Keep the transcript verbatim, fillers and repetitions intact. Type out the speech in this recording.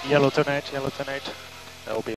Yellow turn eight, yellow turn eight. That will be